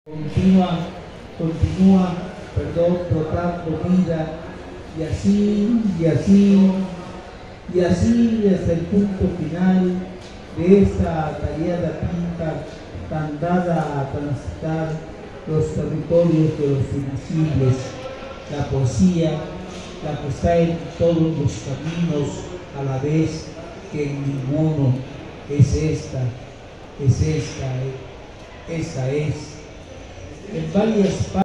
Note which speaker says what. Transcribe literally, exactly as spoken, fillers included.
Speaker 1: Continúa, continúa, perdón, brotando vida, y así, y así, y así hasta el punto final de esta tallada tinta tan dada a transitar los territorios de los invisibles, la poesía, la que está en todos los caminos a la vez que en ninguno. Es esta, es esta, esa es. En varias